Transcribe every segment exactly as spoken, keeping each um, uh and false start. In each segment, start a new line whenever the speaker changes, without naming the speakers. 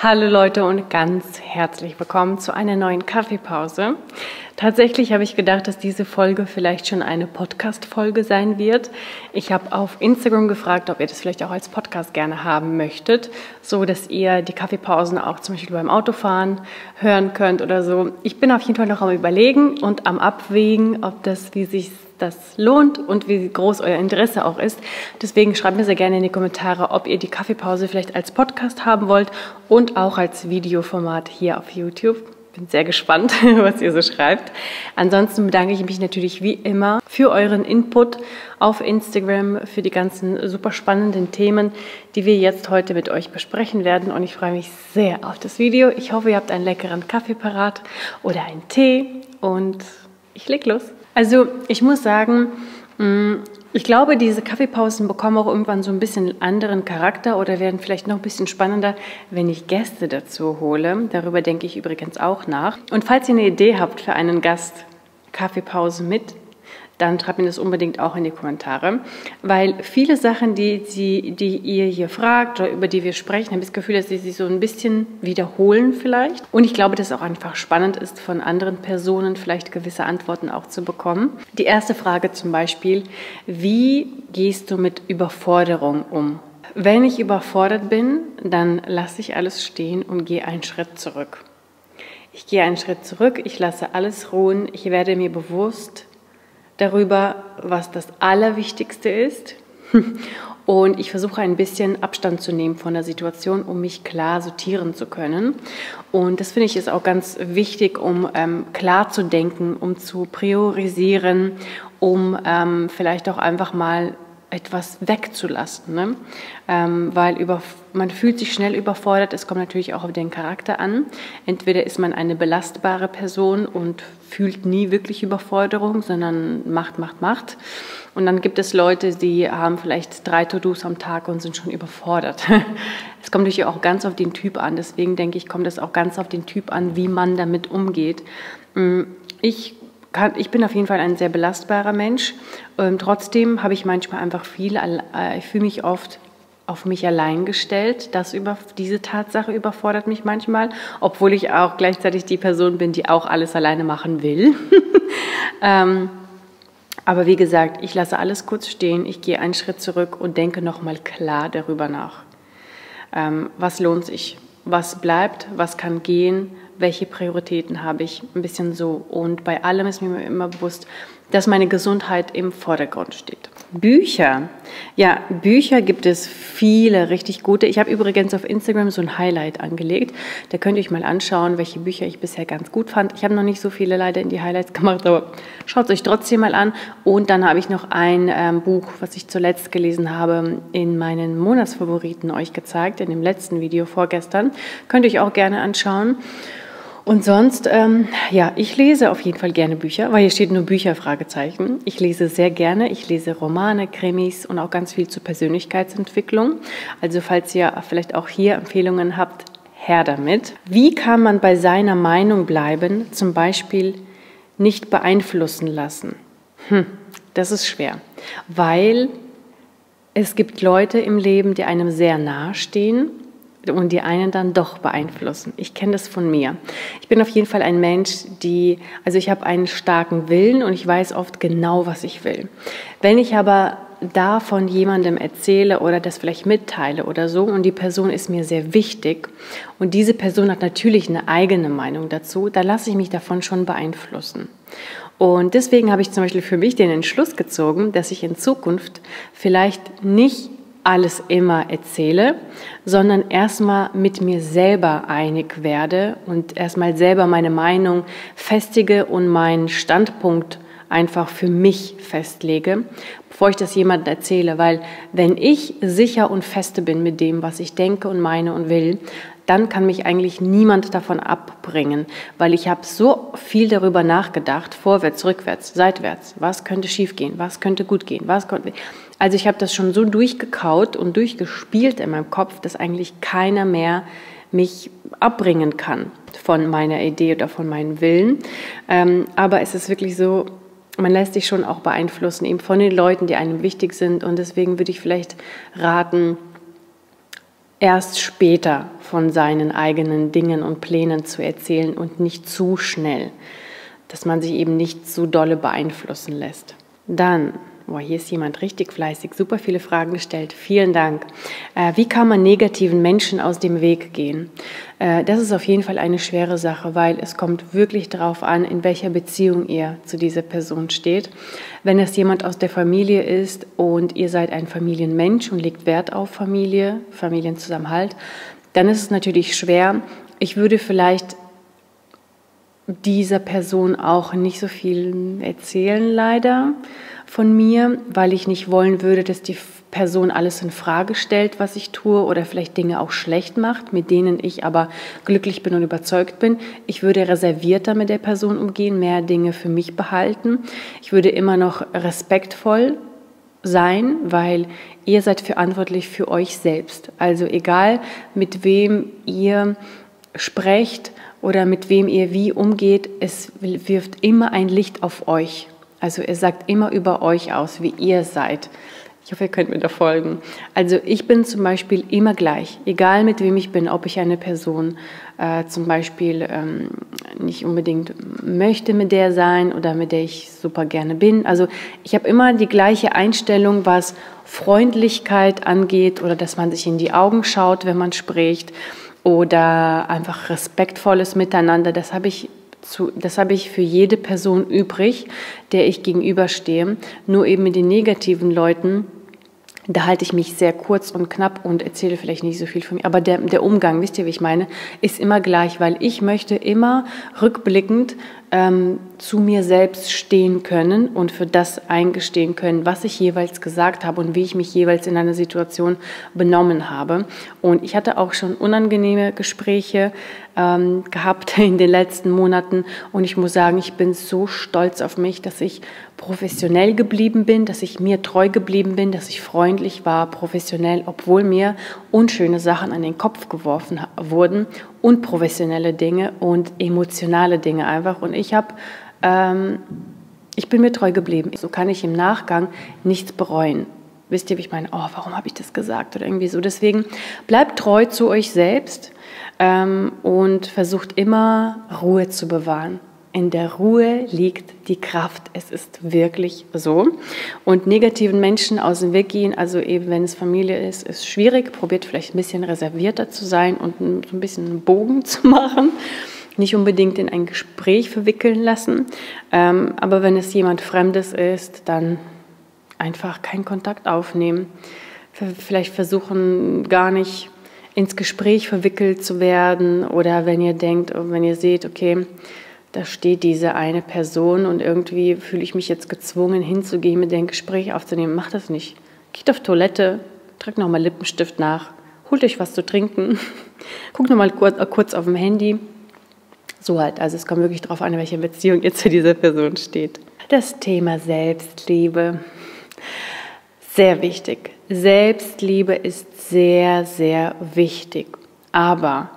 Hallo Leute und ganz herzlich willkommen zu einer neuen Kaffeepause. Tatsächlich habe ich gedacht, dass diese Folge vielleicht schon eine Podcast-Folge sein wird. Ich habe auf Instagram gefragt, ob ihr das vielleicht auch als Podcast gerne haben möchtet, so dass ihr die Kaffeepausen auch zum Beispiel beim Autofahren hören könnt oder so. Ich bin auf jeden Fall noch am Überlegen und am Abwägen, ob das, wie sich das lohnt und wie groß euer Interesse auch ist. Deswegen schreibt mir sehr gerne in die Kommentare, ob ihr die Kaffeepause vielleicht als Podcast haben wollt und auch als Videoformat hier auf YouTube. Bin sehr gespannt, was ihr so schreibt. Ansonsten bedanke ich mich natürlich wie immer für euren Input auf Instagram, für die ganzen super spannenden Themen, die wir jetzt heute mit euch besprechen werden. Und ich freue mich sehr auf das Video. Ich hoffe, ihr habt einen leckeren Kaffee parat oder einen Tee und ich leg los. Also ich muss sagen, ich glaube, diese Kaffeepausen bekommen auch irgendwann so ein bisschen einen anderen Charakter oder werden vielleicht noch ein bisschen spannender, wenn ich Gäste dazu hole. Darüber denke ich übrigens auch nach. Und falls ihr eine Idee habt für einen Gast Kaffeepause mit, dann schreibt mir das unbedingt auch in die Kommentare, weil viele Sachen, die, die, die ihr hier fragt oder über die wir sprechen, habe ich das Gefühl, dass sie sich so ein bisschen wiederholen vielleicht. Und ich glaube, dass es auch einfach spannend ist, von anderen Personen vielleicht gewisse Antworten auch zu bekommen. Die erste Frage zum Beispiel: Wie gehst du mit Überforderung um? Wenn ich überfordert bin, dann lasse ich alles stehen und gehe einen Schritt zurück. Ich gehe einen Schritt zurück, ich lasse alles ruhen, ich werde mir bewusst darüber, was das Allerwichtigste ist. Und ich versuche ein bisschen Abstand zu nehmen von der Situation, um mich klar sortieren zu können. Und das finde ich ist auch ganz wichtig, um ähm, klar zu denken, um zu priorisieren, um ähm, vielleicht auch einfach mal etwas wegzulassen, ne? ähm, weil über, man fühlt sich schnell überfordert. Es kommt natürlich auch auf den Charakter an. Entweder ist man eine belastbare Person und fühlt nie wirklich Überforderung, sondern macht, macht, macht. Und dann gibt es Leute, die haben vielleicht drei To-Dos am Tag und sind schon überfordert. Es kommt natürlich auch ganz auf den Typ an. Deswegen denke ich, kommt es auch ganz auf den Typ an, wie man damit umgeht. Ich Ich bin auf jeden Fall ein sehr belastbarer Mensch. Ähm, trotzdem habe ich manchmal einfach viel, äh, ich fühle mich oft auf mich allein gestellt. Das über, diese Tatsache überfordert mich manchmal, obwohl ich auch gleichzeitig die Person bin, die auch alles alleine machen will. ähm, aber wie gesagt, ich lasse alles kurz stehen, ich gehe einen Schritt zurück und denke nochmal klar darüber nach. Ähm, was lohnt sich? Was bleibt? Was kann gehen? Welche Prioritäten habe ich, ein bisschen so. Und bei allem ist mir immer bewusst, dass meine Gesundheit im Vordergrund steht. Bücher. Ja, Bücher gibt es viele richtig gute. Ich habe übrigens auf Instagram so ein Highlight angelegt. Da könnt ihr euch mal anschauen, welche Bücher ich bisher ganz gut fand. Ich habe noch nicht so viele leider in die Highlights gemacht, aber schaut es euch trotzdem mal an. Und dann habe ich noch ein ähm, Buch, was ich zuletzt gelesen habe, in meinen Monatsfavoriten euch gezeigt, in dem letzten Video vorgestern. Könnt ihr euch auch gerne anschauen. Und sonst, ähm, ja, ich lese auf jeden Fall gerne Bücher, weil hier steht nur Bücher, Fragezeichen. Ich lese sehr gerne, ich lese Romane, Krimis und auch ganz viel zur Persönlichkeitsentwicklung. Also falls ihr vielleicht auch hier Empfehlungen habt, her damit. Wie kann man bei seiner Meinung bleiben, zum Beispiel nicht beeinflussen lassen? Hm, das ist schwer, weil es gibt Leute im Leben, die einem sehr nahe stehen und die einen dann doch beeinflussen. Ich kenne das von mir. Ich bin auf jeden Fall ein Mensch, die, also ich habe einen starken Willen und ich weiß oft genau, was ich will. Wenn ich aber davon jemandem erzähle oder das vielleicht mitteile oder so und die Person ist mir sehr wichtig und diese Person hat natürlich eine eigene Meinung dazu, dann lasse ich mich davon schon beeinflussen. Und deswegen habe ich zum Beispiel für mich den Entschluss gezogen, dass ich in Zukunft vielleicht nicht alles immer erzähle, sondern erstmal mit mir selber einig werde und erstmal selber meine Meinung festige und meinen Standpunkt einfach für mich festlege, bevor ich das jemandem erzähle. Weil wenn ich sicher und feste bin mit dem, was ich denke und meine und will, dann kann mich eigentlich niemand davon abbringen, weil ich habe so viel darüber nachgedacht, vorwärts, rückwärts, seitwärts, was könnte schiefgehen, was könnte gut gehen, was konnte... Also ich habe das schon so durchgekaut und durchgespielt in meinem Kopf, dass eigentlich keiner mehr mich abbringen kann von meiner Idee oder von meinem Willen. Ähm, aber es ist wirklich so, man lässt sich schon auch beeinflussen, eben von den Leuten, die einem wichtig sind. Und deswegen würde ich vielleicht raten, erst später von seinen eigenen Dingen und Plänen zu erzählen und nicht zu schnell, dass man sich eben nicht so dolle beeinflussen lässt. Dann, boah, hier ist jemand richtig fleißig, super viele Fragen gestellt, vielen Dank. Äh, wie kann man negativen Menschen aus dem Weg gehen? Äh, das ist auf jeden Fall eine schwere Sache, weil es kommt wirklich darauf an, in welcher Beziehung ihr zu dieser Person steht. Wenn es jemand aus der Familie ist und ihr seid ein Familienmensch und legt Wert auf Familie, Familienzusammenhalt, dann ist es natürlich schwer. Ich würde vielleicht dieser Person auch nicht so viel erzählen, leider, von mir, weil ich nicht wollen würde, dass die Person alles in Frage stellt, was ich tue oder vielleicht Dinge auch schlecht macht, mit denen ich aber glücklich bin und überzeugt bin. Ich würde reservierter mit der Person umgehen, mehr Dinge für mich behalten. Ich würde immer noch respektvoll sein, weil ihr seid verantwortlich für euch selbst. Also egal, mit wem ihr sprecht oder mit wem ihr wie umgeht, es wirft immer ein Licht auf euch. Also er sagt immer über euch aus, wie ihr seid. Ich hoffe, ihr könnt mir da folgen. Also ich bin zum Beispiel immer gleich, egal mit wem ich bin, ob ich eine Person äh, zum Beispiel ähm, nicht unbedingt möchte mit der sein oder mit der ich super gerne bin. Also ich habe immer die gleiche Einstellung, was Freundlichkeit angeht oder dass man sich in die Augen schaut, wenn man spricht oder einfach respektvolles Miteinander. Das habe ich Zu, das habe ich für jede Person übrig, der ich gegenüberstehe. Nur eben mit den negativen Leuten, da halte ich mich sehr kurz und knapp und erzähle vielleicht nicht so viel von mir. Aber der, der Umgang, wisst ihr, wie ich meine, ist immer gleich, weil ich möchte immer rückblickend ähm, zu mir selbst stehen können und für das eingestehen können, was ich jeweils gesagt habe und wie ich mich jeweils in einer Situation benommen habe. Und ich hatte auch schon unangenehme Gespräche ähm, gehabt in den letzten Monaten und ich muss sagen, ich bin so stolz auf mich, dass ich professionell geblieben bin, dass ich mir treu geblieben bin, dass ich freundlich war, professionell, obwohl mir unschöne Sachen an den Kopf geworfen wurden, unprofessionelle Dinge und emotionale Dinge einfach. Und ich habe, ähm, ich bin mir treu geblieben. So kann ich im Nachgang nichts bereuen. Wisst ihr, wie ich meine? Oh, warum habe ich das gesagt oder irgendwie so? Deswegen bleibt treu zu euch selbst ähm, und versucht immer Ruhe zu bewahren. In der Ruhe liegt die Kraft. Es ist wirklich so. Und negativen Menschen aus dem Weg gehen, also eben wenn es Familie ist, ist schwierig. Probiert vielleicht ein bisschen reservierter zu sein und so ein bisschen einen Bogen zu machen. Nicht unbedingt in ein Gespräch verwickeln lassen. Ähm, aber wenn es jemand Fremdes ist, dann einfach keinen Kontakt aufnehmen. Vielleicht versuchen gar nicht ins Gespräch verwickelt zu werden. Oder wenn ihr denkt, wenn ihr seht, okay, da steht diese eine Person und irgendwie fühle ich mich jetzt gezwungen hinzugehen, mit dem Gespräch aufzunehmen. Macht das nicht. Geht auf Toilette, tragt nochmal Lippenstift nach, holt euch was zu trinken, guckt nochmal kurz, kurz auf dem Handy. So halt, also es kommt wirklich darauf an, in welcher Beziehung ihr zu dieser Person steht. Das Thema Selbstliebe, sehr wichtig. Selbstliebe ist sehr, sehr wichtig, aber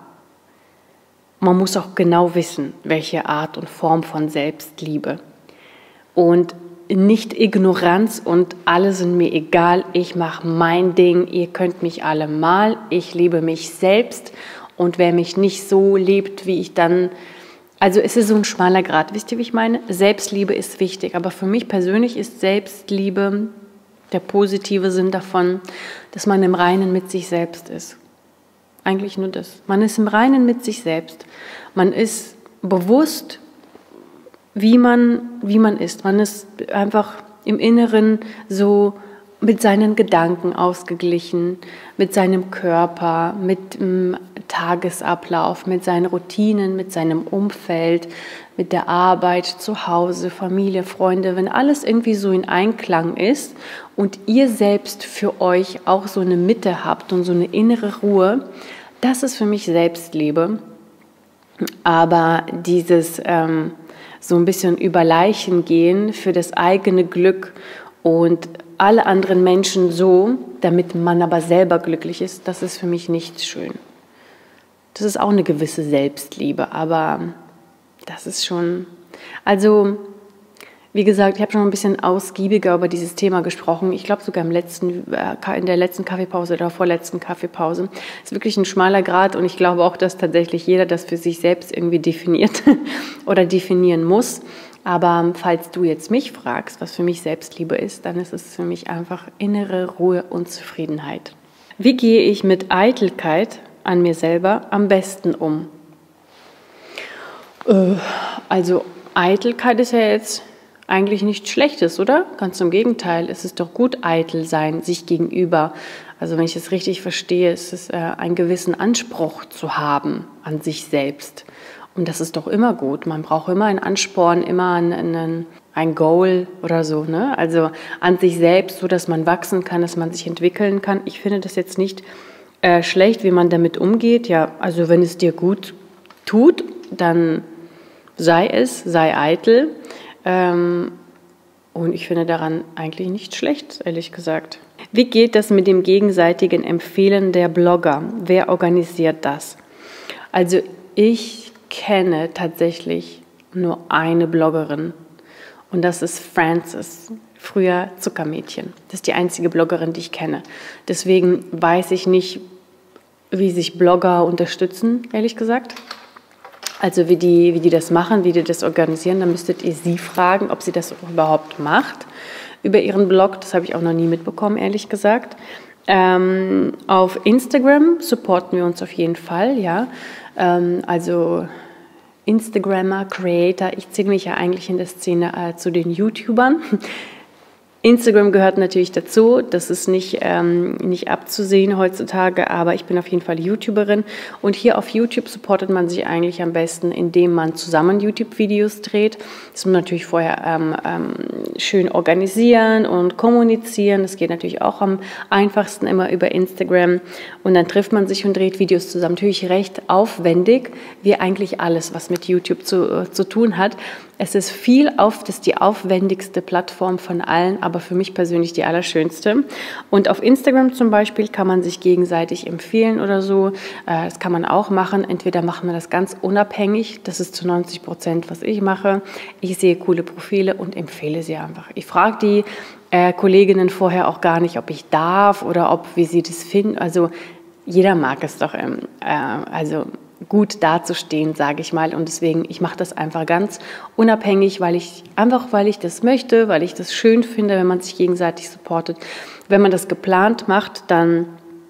man muss auch genau wissen, welche Art und Form von Selbstliebe. Und nicht Ignoranz und alle sind mir egal, ich mache mein Ding, ihr könnt mich alle mal, ich liebe mich selbst und wer mich nicht so liebt, wie ich dann, also es ist so ein schmaler Grat, wisst ihr, wie ich meine? Selbstliebe ist wichtig, aber für mich persönlich ist Selbstliebe der positive Sinn davon, dass man im Reinen mit sich selbst ist. Eigentlich nur das. Man ist im Reinen mit sich selbst. Man ist bewusst, wie man, wie man ist. Man ist einfach im Inneren so mit seinen Gedanken ausgeglichen, mit seinem Körper, mit dem Tagesablauf, mit seinen Routinen, mit seinem Umfeld, mit der Arbeit, zu Hause, Familie, Freunde. Wenn alles irgendwie so in Einklang ist und ihr selbst für euch auch so eine Mitte habt und so eine innere Ruhe, das ist für mich Selbstliebe. Aber dieses ähm, so ein bisschen über Leichen gehen für das eigene Glück und alle anderen Menschen so, damit man aber selber glücklich ist, das ist für mich nicht schön. Das ist auch eine gewisse Selbstliebe, aber das ist schon, also Wie gesagt, ich habe schon ein bisschen ausgiebiger über dieses Thema gesprochen. Ich glaube sogar im letzten, in der letzten Kaffeepause oder vorletzten Kaffeepause. Es ist wirklich ein schmaler Grat und ich glaube auch, dass tatsächlich jeder das für sich selbst irgendwie definiert oder definieren muss. Aber falls du jetzt mich fragst, was für mich Selbstliebe ist, dann ist es für mich einfach innere Ruhe und Zufriedenheit. Wie gehe ich mit Eitelkeit an mir selber am besten um? Äh, also Eitelkeit ist ja jetzt eigentlich nichts Schlechtes, oder? Ganz im Gegenteil, es ist doch gut, eitel sein, sich gegenüber. Also wenn ich es richtig verstehe, ist es äh, einen gewissen Anspruch zu haben an sich selbst. Und das ist doch immer gut. Man braucht immer einen Ansporn, immer einen, ein Goal oder so, ne? Also an sich selbst, so dass man wachsen kann, dass man sich entwickeln kann. Ich finde das jetzt nicht äh, schlecht, wie man damit umgeht. Ja, also wenn es dir gut tut, dann sei es, sei eitel. Ähm, und ich finde daran eigentlich nichts schlecht, ehrlich gesagt. Wie geht das mit dem gegenseitigen Empfehlen der Blogger? Wer organisiert das? Also ich kenne tatsächlich nur eine Bloggerin und das ist Frances, früher Zuckermädchen. Das ist die einzige Bloggerin, die ich kenne. Deswegen weiß ich nicht, wie sich Blogger unterstützen, ehrlich gesagt. Also wie die, wie die das machen, wie die das organisieren, dann müsstet ihr sie fragen, ob sie das überhaupt macht über ihren Blog. Das habe ich auch noch nie mitbekommen, ehrlich gesagt. Ähm, auf Instagram supporten wir uns auf jeden Fall, ja. Ähm, also Instagrammer, Creator, ich zähle mich ja eigentlich in der Szene äh, zu den YouTubern. Instagram gehört natürlich dazu, das ist nicht, ähm, nicht abzusehen heutzutage, aber ich bin auf jeden Fall YouTuberin und hier auf YouTube supportet man sich eigentlich am besten, indem man zusammen YouTube-Videos dreht. Das muss man natürlich vorher ähm, ähm, schön organisieren und kommunizieren, das geht natürlich auch am einfachsten immer über Instagram und dann trifft man sich und dreht Videos zusammen. Natürlich recht aufwendig, wie eigentlich alles, was mit YouTube zu, äh, zu tun hat. Es ist viel auf, das ist die aufwendigste Plattform von allen, aber für mich persönlich die allerschönste. Und auf Instagram zum Beispiel kann man sich gegenseitig empfehlen oder so. Das kann man auch machen. Entweder machen wir das ganz unabhängig, das ist zu neunzig Prozent, was ich mache. Ich sehe coole Profile und empfehle sie einfach. Ich frage die äh, Kolleginnen vorher auch gar nicht, ob ich darf oder ob, wie sie das finden. Also jeder mag es doch, ähm, äh, also gut dazustehen, sage ich mal. Und deswegen, ich mache das einfach ganz unabhängig, weil ich einfach, weil ich das möchte, weil ich das schön finde, wenn man sich gegenseitig supportet. Wenn man das geplant macht, dann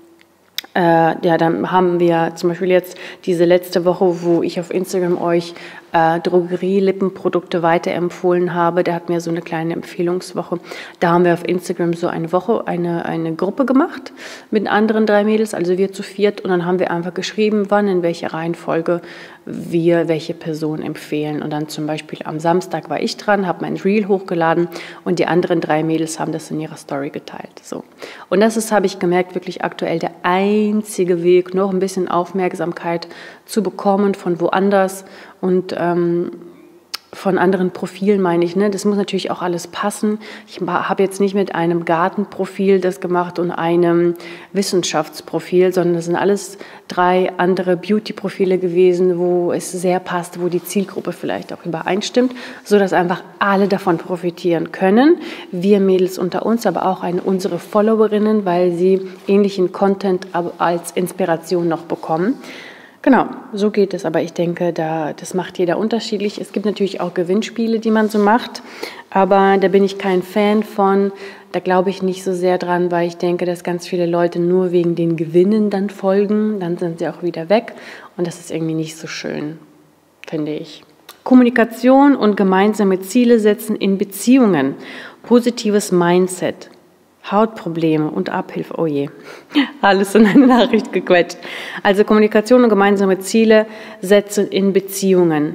äh, ja, dann haben wir zum Beispiel jetzt diese letzte Woche, wo ich auf Instagram euch äh, Drogerie-Lippenprodukte weiterempfohlen habe. Der hat mir so eine kleine Empfehlungswoche. Da haben wir auf Instagram so eine Woche, eine, eine Gruppe gemacht mit anderen drei Mädels, also wir zu viert. Und dann haben wir einfach geschrieben, wann, in welcher Reihenfolge wir welche Person empfehlen. Und dann zum Beispiel am Samstag war ich dran, habe mein Reel hochgeladen und die anderen drei Mädels haben das in ihrer Story geteilt. So. Und das ist, habe ich gemerkt, wirklich aktuell der einzige Weg, noch ein bisschen Aufmerksamkeit zu bekommen von woanders und ähm, von anderen Profilen, meine ich. Ne? Das muss natürlich auch alles passen. Ich habe jetzt nicht mit einem Gartenprofil das gemacht und einem Wissenschaftsprofil, sondern das sind alles drei andere Beauty-Profile gewesen, wo es sehr passt, wo die Zielgruppe vielleicht auch übereinstimmt, sodass einfach alle davon profitieren können. Wir Mädels unter uns, aber auch eine, unsere Followerinnen, weil sie ähnlichen Content als Inspiration noch bekommen. Genau, so geht es, aber ich denke, da, das macht jeder unterschiedlich. Es gibt natürlich auch Gewinnspiele, die man so macht, aber da bin ich kein Fan von. Da glaube ich nicht so sehr dran, weil ich denke, dass ganz viele Leute nur wegen den Gewinnen dann folgen, dann sind sie auch wieder weg und das ist irgendwie nicht so schön, finde ich. Kommunikation und gemeinsame Ziele setzen in Beziehungen, positives Mindset. Hautprobleme und Abhilfe, oh je, alles in eine Nachricht gequetscht. Also Kommunikation und gemeinsame Ziele setzen in Beziehungen.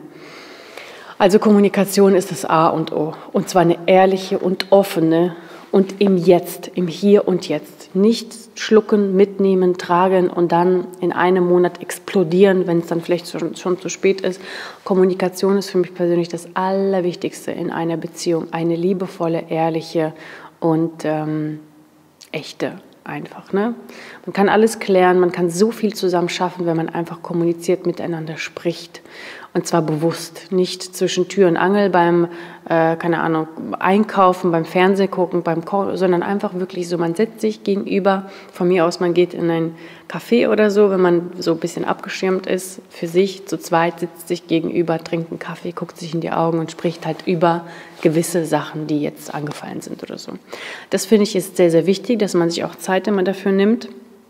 Also Kommunikation ist das A und O. Und zwar eine ehrliche und offene und im Jetzt, im Hier und Jetzt. Nicht schlucken, mitnehmen, tragen und dann in einem Monat explodieren, wenn es dann vielleicht schon, schon zu spät ist. Kommunikation ist für mich persönlich das Allerwichtigste in einer Beziehung. Eine liebevolle, ehrliche und ähm, echte einfach. Ne? Man kann alles klären, man kann so viel zusammen schaffen, wenn man einfach kommuniziert, miteinander spricht. Und zwar bewusst, nicht zwischen Tür und Angel beim, äh, keine Ahnung, Einkaufen, beim Fernseh gucken, beim Kochen, sondern einfach wirklich so, man setzt sich gegenüber, von mir aus, man geht in ein Café oder so, wenn man so ein bisschen abgeschirmt ist, für sich, zu zweit, sitzt sich gegenüber, trinkt einen Kaffee, guckt sich in die Augen und spricht halt über gewisse Sachen, die jetzt angefallen sind oder so. Das finde ich ist sehr, sehr wichtig, dass man sich auch Zeit immer dafür nimmt.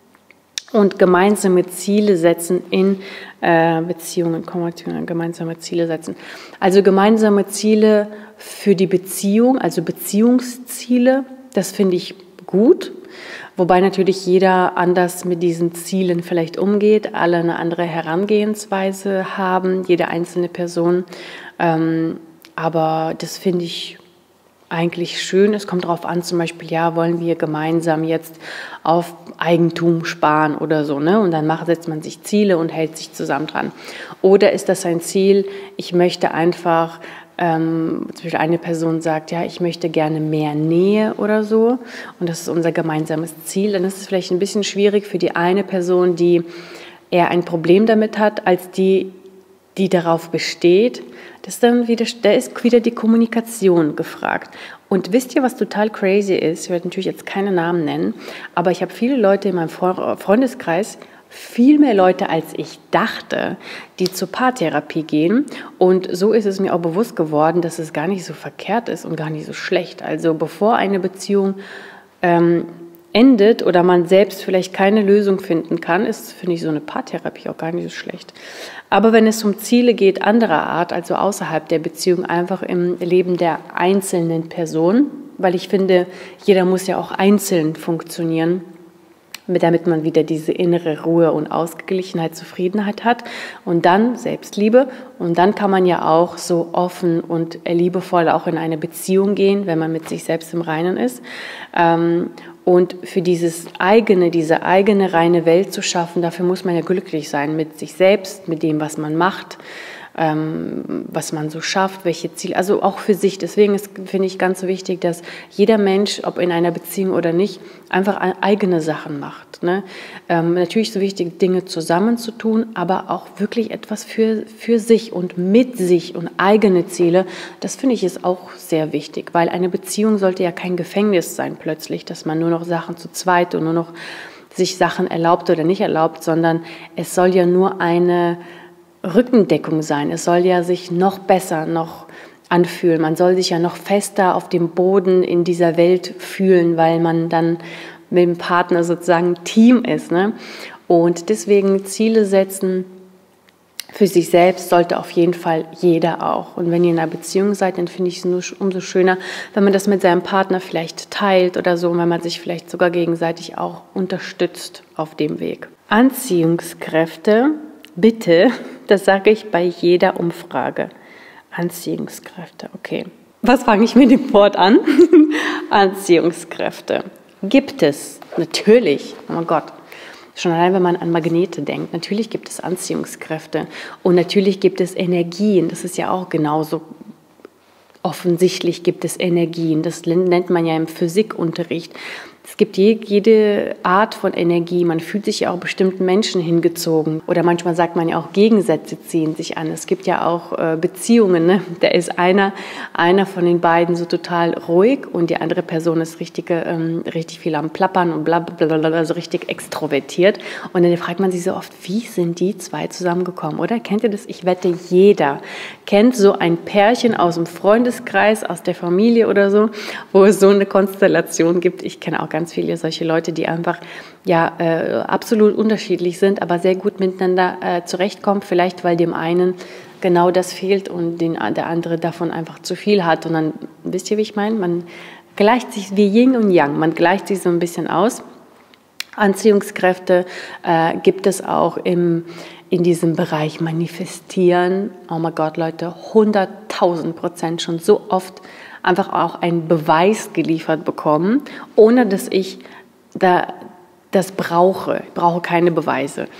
Und gemeinsame Ziele setzen in äh, Beziehungen, gemeinsame Ziele setzen. Also gemeinsame Ziele für die Beziehung, also Beziehungsziele, das finde ich gut. Wobei natürlich jeder anders mit diesen Zielen vielleicht umgeht, alle eine andere Herangehensweise haben, jede einzelne Person. Ähm, aber das finde ich eigentlich schön. Es kommt darauf an, zum Beispiel, ja, wollen wir gemeinsam jetzt auf Eigentum sparen oder so, ne? Und dann macht, setzt man sich Ziele und hält sich zusammen dran. Oder ist das ein Ziel, ich möchte einfach, ähm, zum Beispiel eine Person sagt, ja, ich möchte gerne mehr Nähe oder so und das ist unser gemeinsames Ziel, dann ist es vielleicht ein bisschen schwierig für die eine Person, die eher ein Problem damit hat, als die, die darauf besteht. Das ist dann wieder, da ist wieder die Kommunikation gefragt. Und wisst ihr, was total crazy ist? Ich werde natürlich jetzt keine Namen nennen, aber ich habe viele Leute in meinem Freundeskreis, viel mehr Leute, als ich dachte, die zur Paartherapie gehen. Und so ist es mir auch bewusst geworden, dass es gar nicht so verkehrt ist und gar nicht so schlecht. Also bevor eine Beziehung ähm, endet oder man selbst vielleicht keine Lösung finden kann, ist, finde ich, so eine Paartherapie auch gar nicht so schlecht. Aber wenn es um Ziele geht anderer Art, also außerhalb der Beziehung, einfach im Leben der einzelnen Person, weil ich finde, jeder muss ja auch einzeln funktionieren, damit man wieder diese innere Ruhe und Ausgeglichenheit, Zufriedenheit hat und dann Selbstliebe und dann kann man ja auch so offen und liebevoll auch in eine Beziehung gehen, wenn man mit sich selbst im Reinen ist. Und für dieses eigene, diese eigene reine Welt zu schaffen, dafür muss man ja glücklich sein mit sich selbst, mit dem, was man macht, ähm, was man so schafft, welche Ziele, also auch für sich. Deswegen ist, finde ich, ganz so wichtig, dass jeder Mensch, ob in einer Beziehung oder nicht, einfach eigene Sachen macht. Ne? Ähm, natürlich so wichtig, Dinge zusammenzutun, aber auch wirklich etwas für, für sich und mit sich und eigene Ziele. Das finde ich ist auch sehr wichtig, weil eine Beziehung sollte ja kein Gefängnis sein plötzlich, dass man nur noch Sachen zu zweit und nur noch sich Sachen erlaubt oder nicht erlaubt, sondern es soll ja nur eine Rückendeckung sein. Es soll ja sich noch besser, noch anfühlen. Man soll sich ja noch fester auf dem Boden in dieser Welt fühlen, weil man dann mit dem Partner sozusagen ein Team ist. Ne? Und deswegen Ziele setzen für sich selbst sollte auf jeden Fall jeder auch. Und wenn ihr in einer Beziehung seid, dann finde ich es nur umso schöner, wenn man das mit seinem Partner vielleicht teilt oder so, wenn man sich vielleicht sogar gegenseitig auch unterstützt auf dem Weg. Anziehungskräfte, bitte, das sage ich bei jeder Umfrage. Anziehungskräfte, okay. Was fange ich mit dem Wort an? Anziehungskräfte. Gibt es, natürlich, oh mein Gott, schon allein, wenn man an Magnete denkt, natürlich gibt es Anziehungskräfte und natürlich gibt es Energien, das ist ja auch genauso offensichtlich gibt es Energien, das nennt man ja im Physikunterricht. Es gibt jede Art von Energie, man fühlt sich ja auch bestimmten Menschen hingezogen oder manchmal sagt man ja auch, Gegensätze ziehen sich an. Es gibt ja auch äh, Beziehungen, ne? Da ist einer, einer von den beiden so total ruhig und die andere Person ist richtig, ähm, richtig viel am Plappern und blablabla, also richtig extrovertiert. Und dann fragt man sich so oft, wie sind die zwei zusammengekommen, oder? Kennt ihr das? Ich wette, jeder kennt so ein Pärchen aus dem Freundeskreis, aus der Familie oder so, wo es so eine Konstellation gibt. Ich kenne auch ganz viele solche Leute, die einfach ja äh, absolut unterschiedlich sind, aber sehr gut miteinander äh, zurechtkommen. Vielleicht, weil dem einen genau das fehlt und den, der andere davon einfach zu viel hat. Und dann, wisst ihr, wie ich meine? Man gleicht sich wie Yin und Yang, man gleicht sich so ein bisschen aus. Anziehungskräfte äh, gibt es auch im, in diesem Bereich Manifestieren. Oh mein Gott, Leute, hunderttausend Prozent schon so oft einfach auch einen Beweis geliefert bekommen, ohne dass ich da, das brauche. Ich brauche keine Beweise.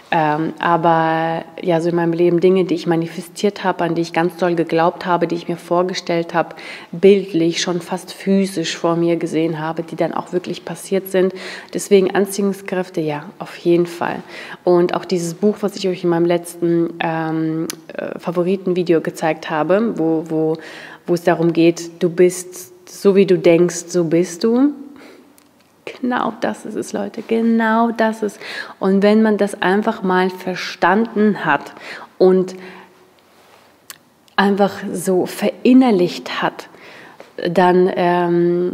Ähm, aber ja, so in meinem Leben Dinge, die ich manifestiert habe, an die ich ganz doll geglaubt habe, die ich mir vorgestellt habe, bildlich, schon fast physisch vor mir gesehen habe, die dann auch wirklich passiert sind. Deswegen Anziehungskräfte, ja, auf jeden Fall. Und auch dieses Buch, was ich euch in meinem letzten ähm, äh, Favoritenvideo gezeigt habe, wo, wo, wo es darum geht, du bist so, wie du denkst, so bist du. Genau das ist es, Leute, genau das ist. Und wenn man das einfach mal verstanden hat und einfach so verinnerlicht hat, dann, ähm,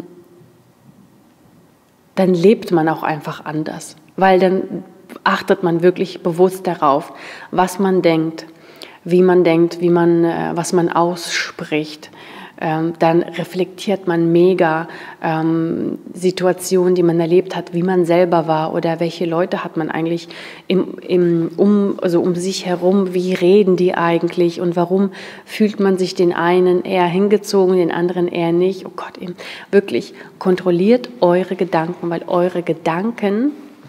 dann lebt man auch einfach anders. Weil dann achtet man wirklich bewusst darauf, was man denkt, wie man denkt, wie man, äh, was man ausspricht. Ähm, dann reflektiert man mega ähm, Situationen, die man erlebt hat, wie man selber war oder welche Leute hat man eigentlich im, im, um, also um sich herum, wie reden die eigentlich und warum fühlt man sich den einen eher hingezogen, den anderen eher nicht. Oh Gott, eben wirklich kontrolliert eure Gedanken, weil eure Gedanken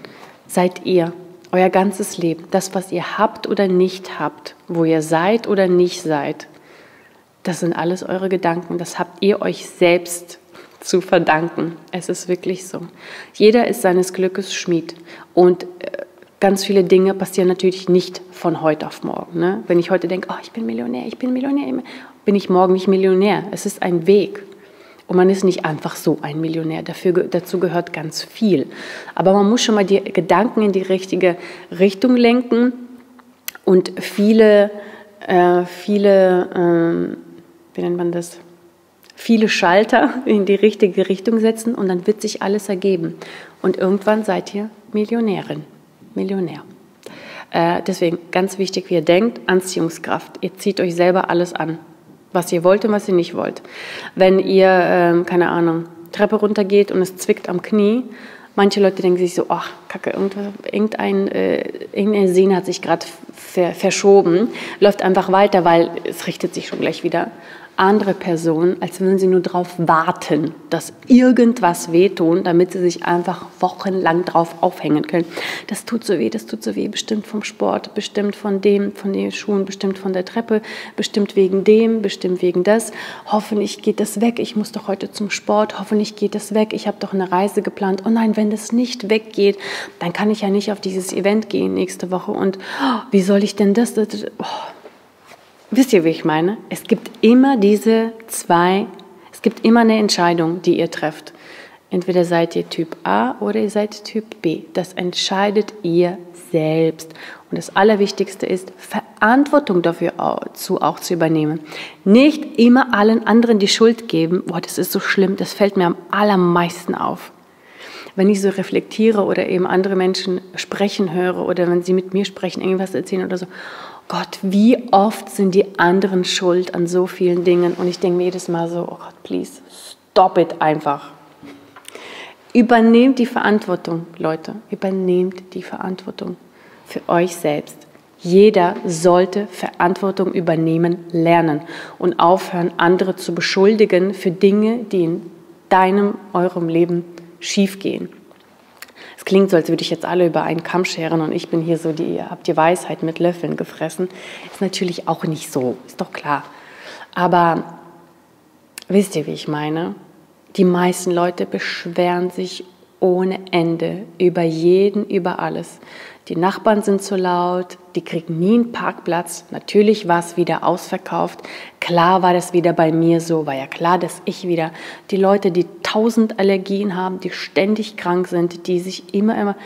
seid ihr, euer ganzes Leben, das, was ihr habt oder nicht habt, wo ihr seid oder nicht seid. Das sind alles eure Gedanken, das habt ihr euch selbst zu verdanken. Es ist wirklich so. Jeder ist seines Glückes Schmied und ganz viele Dinge passieren natürlich nicht von heute auf morgen. Ne? Wenn ich heute denke, oh, ich bin Millionär, ich bin Millionär, bin ich morgen nicht Millionär. Es ist ein Weg und man ist nicht einfach so ein Millionär. Dafür, dazu gehört ganz viel. Aber man muss schon mal die Gedanken in die richtige Richtung lenken und viele, äh, viele ähm, wie nennt man das, viele Schalter in die richtige Richtung setzen und dann wird sich alles ergeben. Und irgendwann seid ihr Millionärin, Millionär. Äh, deswegen ganz wichtig, wie ihr denkt, Anziehungskraft. Ihr zieht euch selber alles an, was ihr wollt und was ihr nicht wollt. Wenn ihr, äh, keine Ahnung, Treppe runtergeht und es zwickt am Knie, manche Leute denken sich so, ach, Kacke, irgendein, äh, irgendeine Sehne hat sich gerade ver verschoben, läuft einfach weiter, weil es richtet sich schon gleich wieder. Andere Personen, als würden sie nur darauf warten, dass irgendwas wehtun, damit sie sich einfach wochenlang drauf aufhängen können. Das tut so weh, das tut so weh, bestimmt vom Sport, bestimmt von dem, von den Schuhen, bestimmt von der Treppe, bestimmt wegen dem, bestimmt wegen das. Hoffentlich geht das weg, ich muss doch heute zum Sport, hoffentlich geht das weg, ich habe doch eine Reise geplant. Oh nein, wenn das nicht weggeht, dann kann ich ja nicht auf dieses Event gehen nächste Woche und oh, wie soll ich denn das? das, das oh. Wisst ihr, wie ich meine? Es gibt immer diese zwei, es gibt immer eine Entscheidung, die ihr trefft. Entweder seid ihr Typ A oder ihr seid Typ B. Das entscheidet ihr selbst. Und das Allerwichtigste ist, Verantwortung dafür auch zu, auch zu übernehmen. Nicht immer allen anderen die Schuld geben. Boah, das ist so schlimm, das fällt mir am allermeisten auf. Wenn ich so reflektiere oder eben andere Menschen sprechen höre oder wenn sie mit mir sprechen, irgendwas erzählen oder so, Gott, wie oft sind die anderen schuld an so vielen Dingen? Und ich denke mir jedes Mal so, oh Gott, please, stop it einfach. Übernehmt die Verantwortung, Leute. Übernehmt die Verantwortung für euch selbst. Jeder sollte Verantwortung übernehmen lernen und aufhören, andere zu beschuldigen für Dinge, die in deinem, eurem Leben schiefgehen. Es klingt so, als würde ich jetzt alle über einen Kamm scheren und ich bin hier so, die, ihr habt die Weisheit mit Löffeln gefressen. Ist natürlich auch nicht so, ist doch klar. Aber wisst ihr, wie ich meine? Die meisten Leute beschweren sich ohne Ende über jeden, über alles. Die Nachbarn sind zu laut, die kriegen nie einen Parkplatz. Natürlich war es wieder ausverkauft. Klar war das wieder bei mir so, war ja klar, dass ich wieder die Leute, die tausend Allergien haben, die ständig krank sind, die sich immer, immer...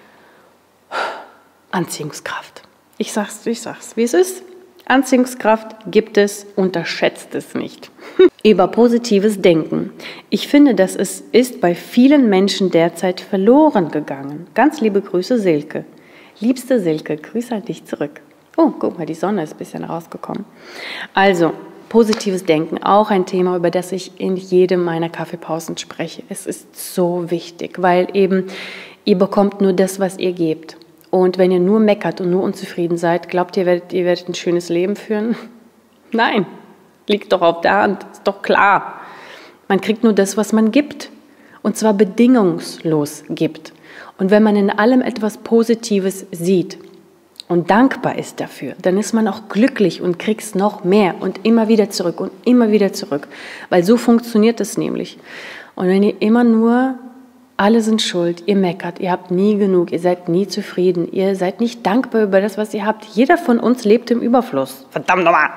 Anziehungskraft. Ich sag's, ich sag's, wie es ist. Anziehungskraft gibt es, unterschätzt es nicht. Über positives Denken. Ich finde, dass es ist bei vielen Menschen derzeit verloren gegangen. Ganz liebe Grüße, Silke. Liebste Silke, Grüße an dich zurück. Oh, guck mal, die Sonne ist ein bisschen rausgekommen. Also, positives Denken, auch ein Thema, über das ich in jedem meiner Kaffeepausen spreche. Es ist so wichtig, weil eben ihr bekommt nur das, was ihr gebt. Und wenn ihr nur meckert und nur unzufrieden seid, glaubt ihr, werdet, ihr werdet ein schönes Leben führen? Nein, liegt doch auf der Hand, ist doch klar. Man kriegt nur das, was man gibt. Und zwar bedingungslos gibt. Und wenn man in allem etwas Positives sieht, und dankbar ist dafür, dann ist man auch glücklich und kriegt noch mehr und immer wieder zurück und immer wieder zurück, weil so funktioniert es nämlich. Und wenn ihr immer nur, alle sind schuld, ihr meckert, ihr habt nie genug, ihr seid nie zufrieden, ihr seid nicht dankbar über das, was ihr habt. Jeder von uns lebt im Überfluss. Verdammt nochmal!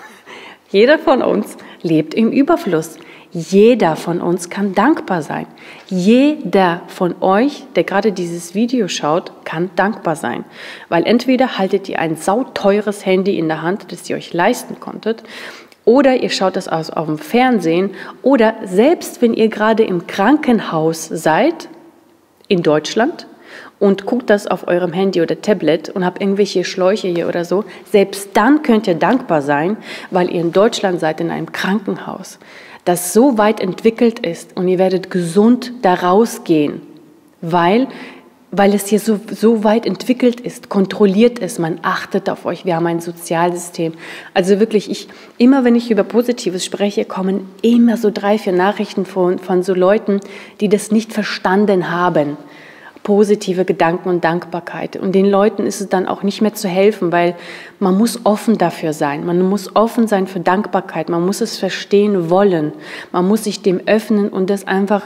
Jeder von uns lebt im Überfluss. Jeder von uns kann dankbar sein. Jeder von euch, der gerade dieses Video schaut, kann dankbar sein. Weil entweder haltet ihr ein sauteures Handy in der Hand, das ihr euch leisten konntet, oder ihr schaut das aus auf dem Fernsehen, oder selbst wenn ihr gerade im Krankenhaus seid, in Deutschland, und guckt das auf eurem Handy oder Tablet und habt irgendwelche Schläuche hier oder so, selbst dann könnt ihr dankbar sein, weil ihr in Deutschland seid, in einem Krankenhaus, das so weit entwickelt ist und ihr werdet gesund da rausgehen, weil, weil es hier so, so weit entwickelt ist, kontrolliert ist, man achtet auf euch, wir haben ein Sozialsystem. Also wirklich, ich, immer wenn ich über Positives spreche, kommen immer so drei, vier Nachrichten von, von so Leuten, die das nicht verstanden haben. Positive Gedanken und Dankbarkeit. Und den Leuten ist es dann auch nicht mehr zu helfen, weil man muss offen dafür sein. Man muss offen sein für Dankbarkeit. Man muss es verstehen wollen. Man muss sich dem öffnen und das einfach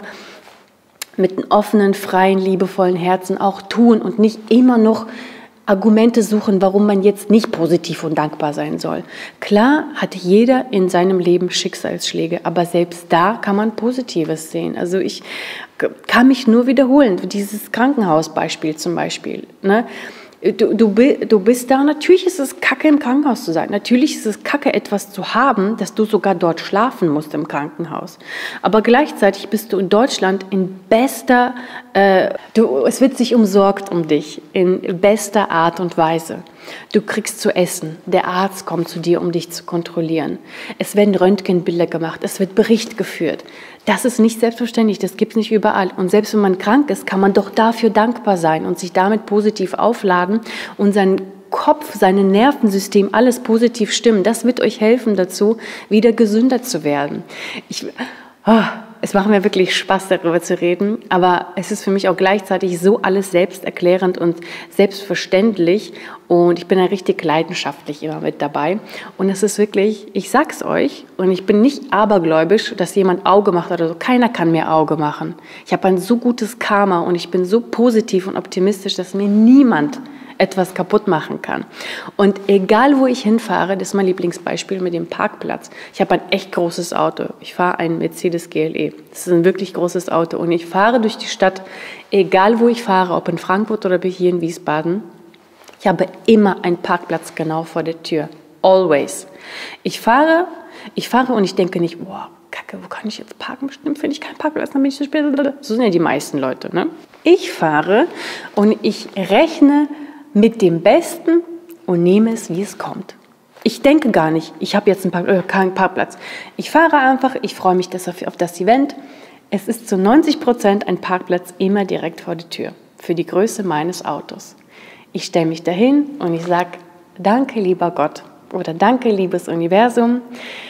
mit einem offenen, freien, liebevollen Herzen auch tun und nicht immer noch Argumente suchen, warum man jetzt nicht positiv und dankbar sein soll. Klar hat jeder in seinem Leben Schicksalsschläge, aber selbst da kann man Positives sehen. Also ich kann mich nur wiederholen, dieses Krankenhausbeispiel zum Beispiel, ne? Du, du, du bist da, natürlich ist es kacke, im Krankenhaus zu sein. Natürlich ist es kacke, etwas zu haben, dass du sogar dort schlafen musst im Krankenhaus. Aber gleichzeitig bist du in Deutschland in bester, äh, du, es wird sich umsorgt um dich, in bester Art und Weise. Du kriegst zu essen, der Arzt kommt zu dir, um dich zu kontrollieren. Es werden Röntgenbilder gemacht, es wird Bericht geführt. Das ist nicht selbstverständlich, das gibt es nicht überall. Und selbst wenn man krank ist, kann man doch dafür dankbar sein und sich damit positiv aufladen und sein Kopf, sein Nervensystem, alles positiv stimmen. Das wird euch helfen dazu, wieder gesünder zu werden. Ich, oh, es macht mir wirklich Spaß, darüber zu reden, aber es ist für mich auch gleichzeitig so alles selbsterklärend und selbstverständlich und ich bin da richtig leidenschaftlich immer mit dabei und es ist wirklich, ich sag's euch und ich bin nicht abergläubisch, dass jemand Auge macht oder so, keiner kann mir Auge machen. Ich habe ein so gutes Karma und ich bin so positiv und optimistisch, dass mir niemand etwas kaputt machen kann. Und egal, wo ich hinfahre, das ist mein Lieblingsbeispiel mit dem Parkplatz. Ich habe ein echt großes Auto. Ich fahre einen Mercedes G L E. Das ist ein wirklich großes Auto. Und ich fahre durch die Stadt, egal wo ich fahre, ob in Frankfurt oder hier in Wiesbaden. Ich habe immer einen Parkplatz genau vor der Tür. Always. Ich fahre, ich fahre und ich denke nicht, boah, Kacke, wo kann ich jetzt parken? Bestimmt finde ich keinen Parkplatz, dann bin ich zu spät. So sind ja die meisten Leute, ne? Ich fahre und ich rechne mit dem Besten und nehme es, wie es kommt. Ich denke gar nicht, ich habe jetzt einen, Park, äh, keinen Parkplatz. Ich fahre einfach, ich freue mich das auf, auf das Event. Es ist zu neunzig Prozent ein Parkplatz immer direkt vor der Tür, für die Größe meines Autos. Ich stelle mich dahin und ich sage, danke lieber Gott oder danke liebes Universum.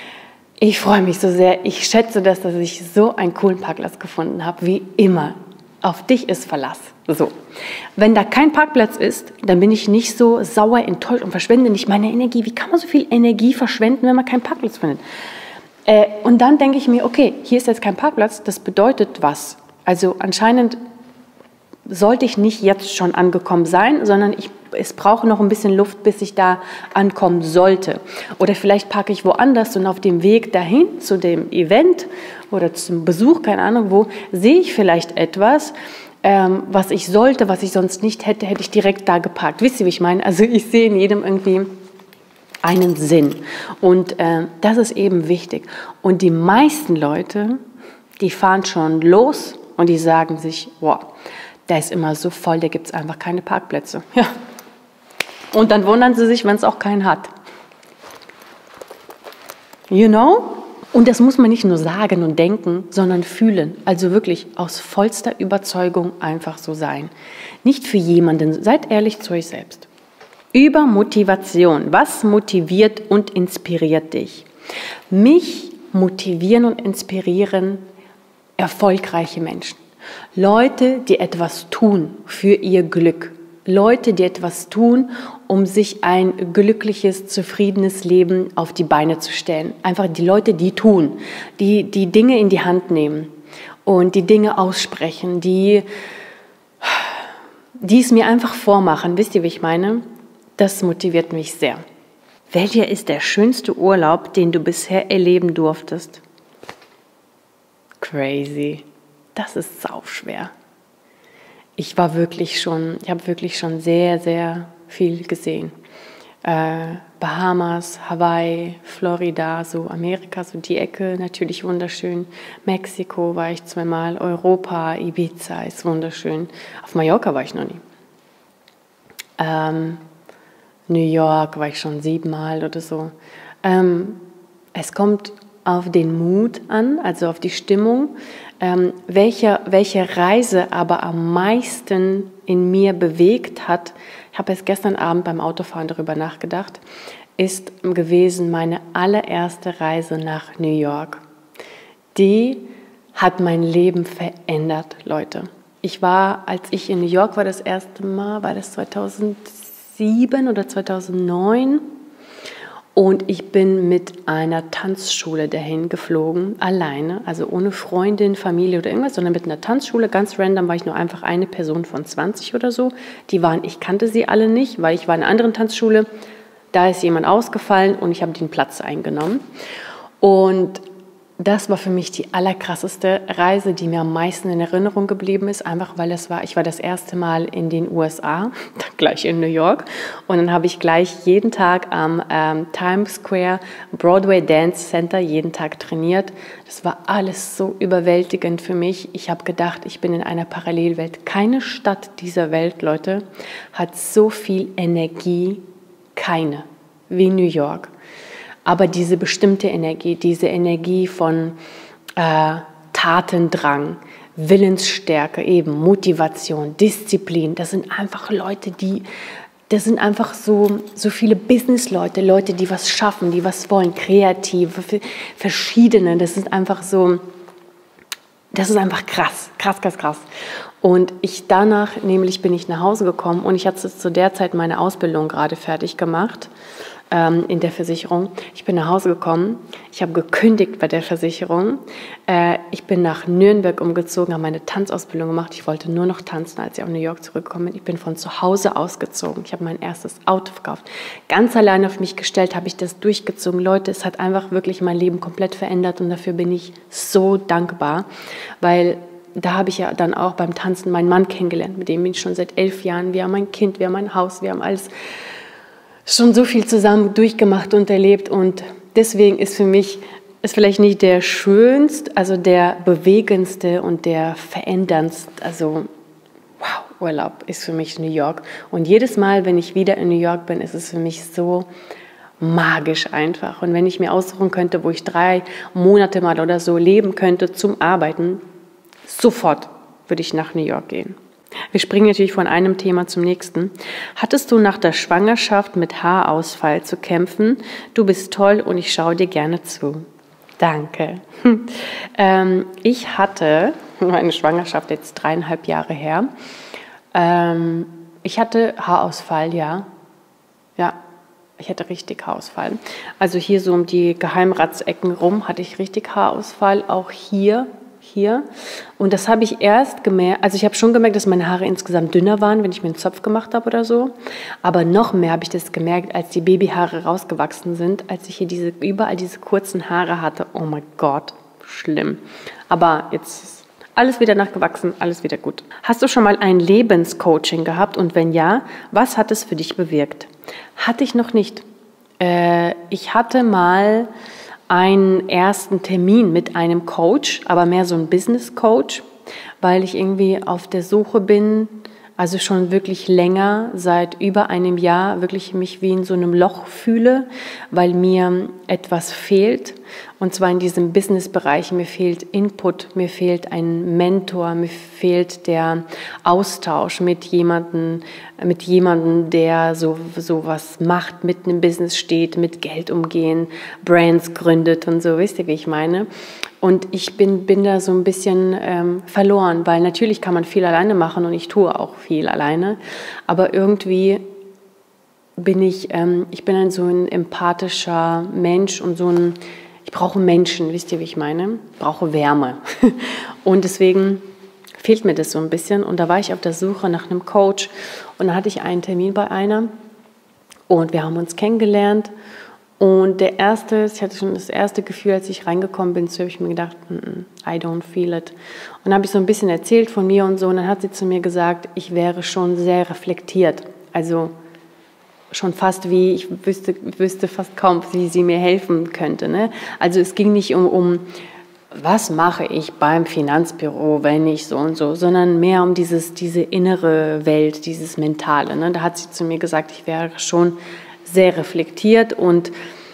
Ich freue mich so sehr, ich schätze das, dass ich so einen coolen Parkplatz gefunden habe, wie immer. Auf dich ist Verlass. So. Wenn da kein Parkplatz ist, dann bin ich nicht so sauer, enttäuscht und verschwende nicht meine Energie. Wie kann man so viel Energie verschwenden, wenn man keinen Parkplatz findet? Äh, und dann denke ich mir, okay, hier ist jetzt kein Parkplatz, das bedeutet was? Also anscheinend sollte ich nicht jetzt schon angekommen sein, sondern ich, es braucht noch ein bisschen Luft, bis ich da ankommen sollte. Oder vielleicht parke ich woanders und auf dem Weg dahin zu dem Event oder zum Besuch, keine Ahnung wo, sehe ich vielleicht etwas, ähm, was ich sollte, was ich sonst nicht hätte, hätte ich direkt da geparkt. Wisst ihr, wie ich meine? Also ich sehe in jedem irgendwie einen Sinn. Und äh, das ist eben wichtig. Und die meisten Leute, die fahren schon los und die sagen sich, wow, der ist immer so voll, da gibt es einfach keine Parkplätze. Ja. Und dann wundern sie sich, wenn es auch keinen hat. You know? Und das muss man nicht nur sagen und denken, sondern fühlen. Also wirklich aus vollster Überzeugung einfach so sein. Nicht für jemanden, seid ehrlich zu euch selbst. Über Motivation. Was motiviert und inspiriert dich? Mich motivieren und inspirieren erfolgreiche Menschen. Leute, die etwas tun für ihr Glück. Leute, die etwas tun, um sich ein glückliches, zufriedenes Leben auf die Beine zu stellen. Einfach die Leute, die tun, die die Dinge in die Hand nehmen und die Dinge aussprechen, die, die es mir einfach vormachen. Wisst ihr, wie ich meine? Das motiviert mich sehr. Welcher ist der schönste Urlaub, den du bisher erleben durftest? Crazy. Das ist sauschwer. Ich war wirklich schon, ich habe wirklich schon sehr, sehr viel gesehen. Äh, Bahamas, Hawaii, Florida, so Amerika, so die Ecke, natürlich wunderschön. Mexiko war ich zweimal, Europa, Ibiza ist wunderschön. Auf Mallorca war ich noch nie. Ähm, New York war ich schon siebenmal oder so. Ähm, es kommt auf den Mut an, also auf die Stimmung. Ähm, welche, welche Reise aber am meisten in mir bewegt hat, ich habe erst gestern Abend beim Autofahren darüber nachgedacht, ist gewesen meine allererste Reise nach New York. Die hat mein Leben verändert, Leute. Ich war, als ich in New York war, das erste Mal, war das zweitausendsieben oder zweitausendneun, und ich bin mit einer Tanzschule dahin geflogen, alleine, also ohne Freundin, Familie oder irgendwas, sondern mit einer Tanzschule, ganz random, war ich nur einfach eine Person von zwanzig oder so. Die waren, ich kannte sie alle nicht, weil ich war in einer anderen Tanzschule, da ist jemand ausgefallen und ich habe den Platz eingenommen. Und das war für mich die allerkrasseste Reise, die mir am meisten in Erinnerung geblieben ist, einfach weil es war, ich war das erste Mal in den U S A, gleich in New York, und dann habe ich gleich jeden Tag am ähm, Times Square Broadway Dance Center jeden Tag trainiert. Das war alles so überwältigend für mich. Ich habe gedacht, ich bin in einer Parallelwelt. Keine Stadt dieser Welt, Leute, hat so viel Energie, keine, wie New York. Aber diese bestimmte Energie, diese Energie von äh, Tatendrang, Willensstärke, eben Motivation, Disziplin, das sind einfach Leute, die, das sind einfach so, so viele Businessleute, Leute, die was schaffen, die was wollen, kreative, verschiedene, das ist einfach so, das ist einfach krass, krass, krass, krass. Und ich danach, nämlich bin ich nach Hause gekommen und ich hatte zu der Zeit meine Ausbildung gerade fertig gemacht, in der Versicherung. Ich bin nach Hause gekommen, ich habe gekündigt bei der Versicherung, ich bin nach Nürnberg umgezogen, habe meine Tanzausbildung gemacht, ich wollte nur noch tanzen, als ich auf New York zurückgekommen bin. Ich bin von zu Hause ausgezogen, ich habe mein erstes Auto verkauft. Ganz allein auf mich gestellt, habe ich das durchgezogen. Leute, es hat einfach wirklich mein Leben komplett verändert und dafür bin ich so dankbar, weil da habe ich ja dann auch beim Tanzen meinen Mann kennengelernt, mit dem bin ich schon seit elf Jahren. Wir haben ein Kind, wir haben ein Haus, wir haben alles schon so viel zusammen durchgemacht und erlebt, und deswegen ist für mich, ist vielleicht nicht der schönste, also der bewegendste und der veränderndste, also wow, Urlaub ist für mich New York. Und jedes Mal, wenn ich wieder in New York bin, ist es für mich so magisch einfach. Und wenn ich mir aussuchen könnte, wo ich drei Monate mal oder so leben könnte zum Arbeiten, sofort würde ich nach New York gehen. Wir springen natürlich von einem Thema zum nächsten. Hattest du nach der Schwangerschaft mit Haarausfall zu kämpfen? Du bist toll und ich schaue dir gerne zu. Danke. ähm, ich hatte meine Schwangerschaft jetzt dreieinhalb Jahre her. Ähm, ich hatte Haarausfall, ja. Ja, ich hatte richtig Haarausfall. Also hier so um die Geheimratsecken rum hatte ich richtig Haarausfall, auch hier. Hier. Und das habe ich erst gemerkt, also ich habe schon gemerkt, dass meine Haare insgesamt dünner waren, wenn ich mir einen Zopf gemacht habe oder so. Aber noch mehr habe ich das gemerkt, als die Babyhaare rausgewachsen sind, als ich hier diese, überall diese kurzen Haare hatte. Oh mein Gott, schlimm. Aber jetzt ist alles wieder nachgewachsen, alles wieder gut. Hast du schon mal ein Lebenscoaching gehabt? Und wenn ja, was hat es für dich bewirkt? Hatte ich noch nicht. Äh, ich hatte mal einen ersten Termin mit einem Coach, aber mehr so ein Business-Coach, weil ich irgendwie auf der Suche bin, also schon wirklich länger, seit über einem Jahr, wirklich mich wie in so einem Loch fühle, weil mir etwas fehlt. Und zwar in diesem Business-Bereich. Mir fehlt Input, mir fehlt ein Mentor, mir fehlt der Austausch mit jemandem, mit jemandem, der so, so was macht, mitten im Business steht, mit Geld umgehen, Brands gründet und so. Wisst ihr, wie ich meine? Und ich bin, bin da so ein bisschen ähm, verloren, weil natürlich kann man viel alleine machen und ich tue auch viel alleine. Aber irgendwie bin ich, ähm, ich bin ein so ein empathischer Mensch und so ein, ich brauche Menschen, wisst ihr, wie ich meine? Ich brauche Wärme. Und deswegen fehlt mir das so ein bisschen. Und da war ich auf der Suche nach einem Coach und da hatte ich einen Termin bei einer und wir haben uns kennengelernt. Und der erste, ich hatte schon das erste Gefühl, als ich reingekommen bin, so habe ich mir gedacht, I don't feel it. Und dann habe ich so ein bisschen erzählt von mir und so. Und dann hat sie zu mir gesagt, ich wäre schon sehr reflektiert. Also schon fast wie, ich wüsste, wüsste fast kaum, wie sie mir helfen könnte. Ne? Also es ging nicht um, um, was mache ich beim Finanzbüro, wenn ich so und so, sondern mehr um dieses, diese innere Welt, dieses Mentale. Ne? Da hat sie zu mir gesagt, ich wäre schon sehr reflektiert und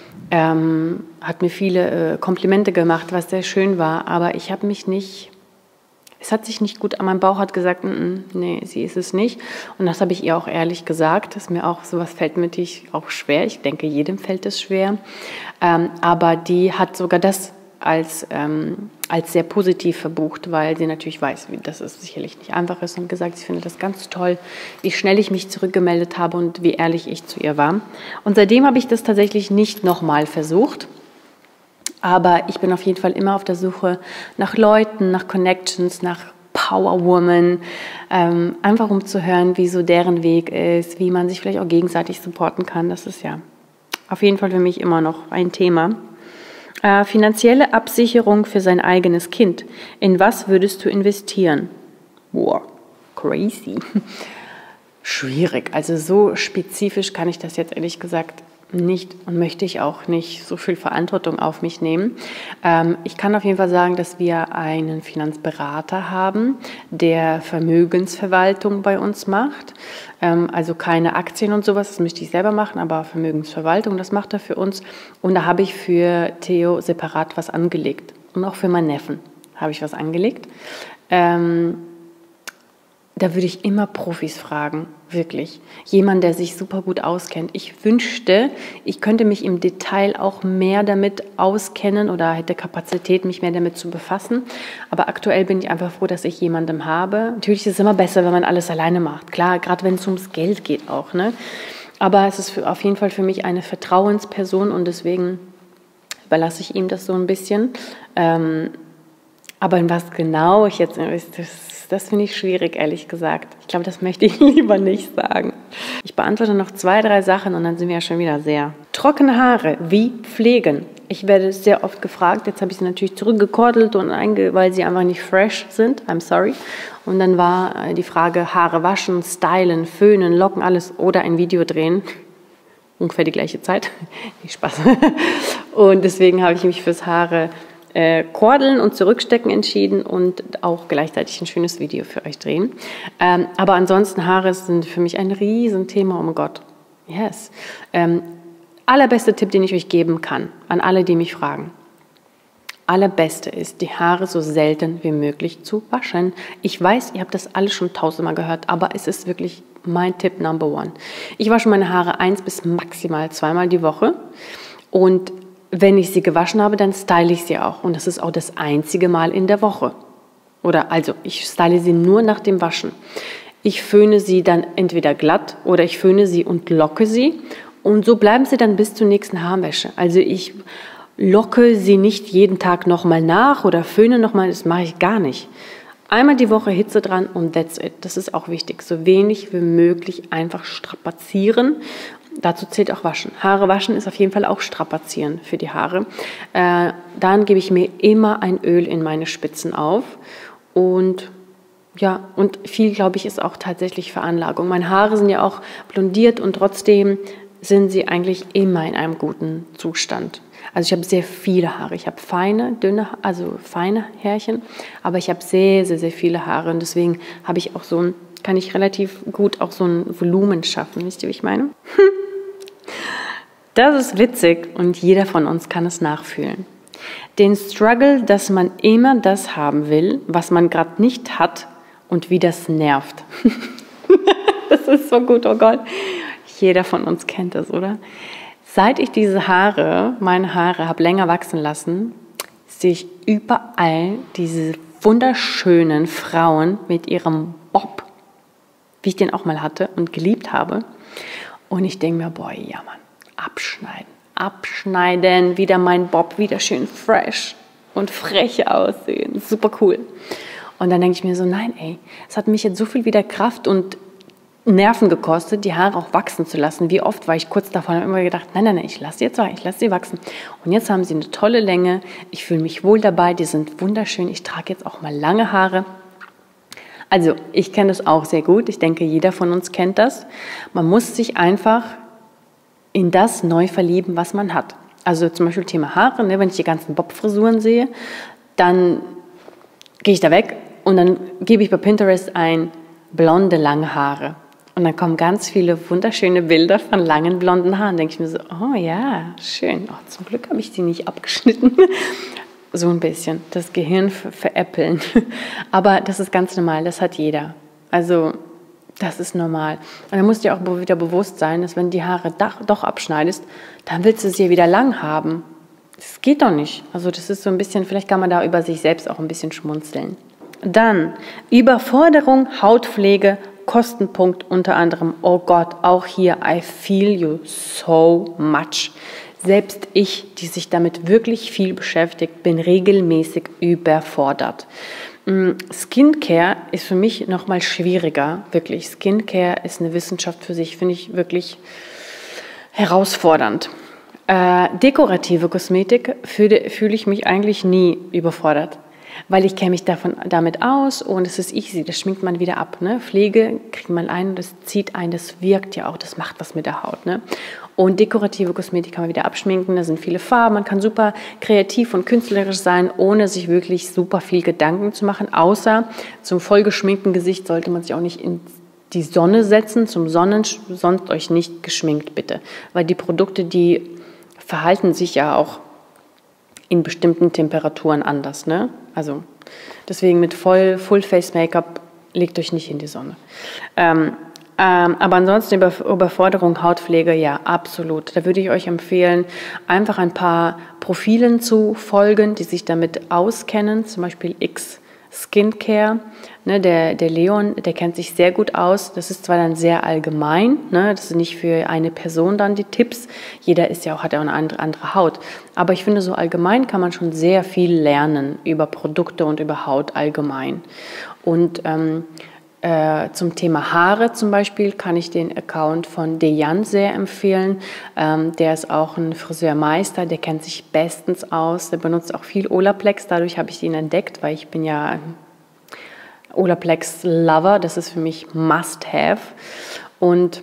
ähm, hat mir viele äh, Komplimente gemacht, was sehr schön war, aber ich habe mich nicht, es hat sich nicht gut an meinem Bauch hat gesagt, n -n, nee, sie ist es nicht und das habe ich ihr auch ehrlich gesagt, dass mir auch sowas fällt mir natürlich auch schwer, ich denke, jedem fällt es schwer, ähm, aber die hat sogar das als, ähm, als sehr positiv verbucht, weil sie natürlich weiß, wie, dass es sicherlich nicht einfach ist und gesagt, sie findet das ganz toll, wie schnell ich mich zurückgemeldet habe und wie ehrlich ich zu ihr war. Und seitdem habe ich das tatsächlich nicht nochmal versucht, aber ich bin auf jeden Fall immer auf der Suche nach Leuten, nach Connections, nach Powerwoman, ähm, einfach um zu hören, wie so deren Weg ist, wie man sich vielleicht auch gegenseitig supporten kann. Das ist ja auf jeden Fall für mich immer noch ein Thema. Äh, finanzielle Absicherung für sein eigenes Kind. In was würdest du investieren? Boah, crazy. Schwierig. Also so spezifisch kann ich das jetzt ehrlich gesagt nicht und möchte ich auch nicht so viel Verantwortung auf mich nehmen. Ähm, ich kann auf jeden Fall sagen, dass wir einen Finanzberater haben, der Vermögensverwaltung bei uns macht. Ähm, also keine Aktien und sowas, das möchte ich selber machen, aber Vermögensverwaltung, das macht er für uns. Und da habe ich für Theo separat was angelegt. Und auch für meinen Neffen habe ich was angelegt. Ähm, Da würde ich immer Profis fragen, wirklich. Jemand, der sich super gut auskennt. Ich wünschte, ich könnte mich im Detail auch mehr damit auskennen oder hätte Kapazität, mich mehr damit zu befassen. Aber aktuell bin ich einfach froh, dass ich jemanden habe. Natürlich ist es immer besser, wenn man alles alleine macht. Klar, gerade wenn es ums Geld geht auch. Ne? Aber es ist für, auf jeden Fall für mich eine Vertrauensperson und deswegen überlasse ich ihm das so ein bisschen. Ähm, aber in was genau ich jetzt investiere, das finde ich schwierig, ehrlich gesagt. Ich glaube, das möchte ich lieber nicht sagen. Ich beantworte noch zwei, drei Sachen und dann sind wir ja schon wieder sehr. Trockene Haare, wie pflegen? Ich werde sehr oft gefragt. Jetzt habe ich sie natürlich zurückgekordelt, und einge weil sie einfach nicht fresh sind. I'm sorry. Und dann war die Frage, Haare waschen, stylen, föhnen, locken, alles oder ein Video drehen. Ungefähr die gleiche Zeit. Nicht Spaß. Und deswegen habe ich mich fürs Haare Äh, Kordeln und Zurückstecken entschieden und auch gleichzeitig ein schönes Video für euch drehen. Ähm, aber ansonsten Haare sind für mich ein Riesenthema, oh mein Gott. Yes. Ähm, allerbeste Tipp, den ich euch geben kann, an alle, die mich fragen. Allerbeste ist, die Haare so selten wie möglich zu waschen. Ich weiß, ihr habt das alle schon tausendmal gehört, aber es ist wirklich mein Tipp Number One. Ich wasche meine Haare eins bis maximal zweimal die Woche und wenn ich sie gewaschen habe, dann style ich sie auch. Und das ist auch das einzige Mal in der Woche. Oder also, ich style sie nur nach dem Waschen. Ich föhne sie dann entweder glatt oder ich föhne sie und locke sie. Und so bleiben sie dann bis zur nächsten Haarwäsche. Also ich locke sie nicht jeden Tag nochmal nach oder föhne nochmal. Das mache ich gar nicht. Einmal die Woche Hitze dran und that's it. Das ist auch wichtig. So wenig wie möglich einfach strapazieren. Dazu zählt auch Waschen. Haare waschen ist auf jeden Fall auch strapazieren für die Haare. Äh, dann gebe ich mir immer ein Öl in meine Spitzen auf. Und ja, und viel, glaube ich, ist auch tatsächlich Veranlagung. Meine Haare sind ja auch blondiert und trotzdem sind sie eigentlich immer in einem guten Zustand. Also ich habe sehr viele Haare. Ich habe feine, dünne, also feine Härchen, aber ich habe sehr, sehr, sehr viele Haare. Und deswegen habe ich auch so ein, kann ich relativ gut auch so ein Volumen schaffen. Wisst ihr, wie ich meine? Das ist witzig und jeder von uns kann es nachfühlen. Den Struggle, dass man immer das haben will, was man gerade nicht hat und wie das nervt. Das ist so gut, oh Gott. Jeder von uns kennt das, oder? Seit ich diese Haare, meine Haare, habe länger wachsen lassen, sehe ich überall diese wunderschönen Frauen mit ihrem Bob, wie ich den auch mal hatte und geliebt habe. Und ich denke mir, boah, ja Mann, abschneiden, abschneiden, wieder mein Bob, wieder schön fresh und frech aussehen, super cool. Und dann denke ich mir so, nein ey, es hat mich jetzt so viel wieder Kraft und Nerven gekostet, die Haare auch wachsen zu lassen. Wie oft war ich kurz davor und habe immer gedacht, nein, nein, nein, ich lasse sie jetzt, ich lasse sie wachsen. Und jetzt haben sie eine tolle Länge, ich fühle mich wohl dabei, die sind wunderschön, ich trage jetzt auch mal lange Haare. Also ich kenne das auch sehr gut, ich denke, jeder von uns kennt das. Man muss sich einfach in das neu verlieben, was man hat. Also zum Beispiel Thema Haare, ne, wenn ich die ganzen Bob-Frisuren sehe, dann gehe ich da weg und dann gebe ich bei Pinterest ein blonde, lange Haare. Und dann kommen ganz viele wunderschöne Bilder von langen, blonden Haaren. Denke ich mir so, oh ja, schön. Oh, zum Glück habe ich die nicht abgeschnitten. So ein bisschen, das Gehirn veräppeln. Aber das ist ganz normal, das hat jeder. Also das ist normal. Und dann musst du dir auch wieder bewusst sein, dass wenn die Haare doch abschneidest, dann willst du sie wieder lang haben. Das geht doch nicht. Also das ist so ein bisschen, vielleicht kann man da über sich selbst auch ein bisschen schmunzeln. Dann Überforderung, Hautpflege, Kostenpunkt unter anderem, oh Gott, auch hier, I feel you so much. Selbst ich, die sich damit wirklich viel beschäftigt, bin regelmäßig überfordert. Skincare ist für mich nochmal schwieriger, wirklich. Skincare ist eine Wissenschaft für sich, finde ich wirklich herausfordernd. Äh, dekorative Kosmetik fühle, fühle ich mich eigentlich nie überfordert. Weil ich kenne mich davon, damit aus und es ist easy, das schminkt man wieder ab. Ne? Pflege kriegt man ein, das zieht ein, das wirkt ja auch, das macht was mit der Haut. Ne? Und dekorative Kosmetik kann man wieder abschminken, da sind viele Farben, man kann super kreativ und künstlerisch sein, ohne sich wirklich super viel Gedanken zu machen, außer zum vollgeschminkten Gesicht sollte man sich auch nicht in die Sonne setzen, zum Sonnen, sonst euch nicht geschminkt bitte. Weil die Produkte, die verhalten sich ja auch in bestimmten Temperaturen anders, ne? Also deswegen mit voll Full-Face-Make-up legt euch nicht in die Sonne. Ähm, ähm, aber ansonsten über, Überforderung, Hautpflege, ja, absolut. Da würde ich euch empfehlen, einfach ein paar Profilen zu folgen, die sich damit auskennen, zum Beispiel X Skincare. Ne, der, der Leon, der kennt sich sehr gut aus. Das ist zwar dann sehr allgemein, ne, das ist nicht für eine Person dann die Tipps. Jeder ist ja auch, hat ja auch eine andere, andere Haut. Aber ich finde, so allgemein kann man schon sehr viel lernen über Produkte und über Haut allgemein. Und ähm, äh, zum Thema Haare zum Beispiel kann ich den Account von Dejan sehr empfehlen. Ähm, der ist auch ein Friseurmeister, der kennt sich bestens aus. Der benutzt auch viel Olaplex, dadurch habe ich ihn entdeckt, weil ich bin ja Olaplex-Lover, das ist für mich Must-Have. Und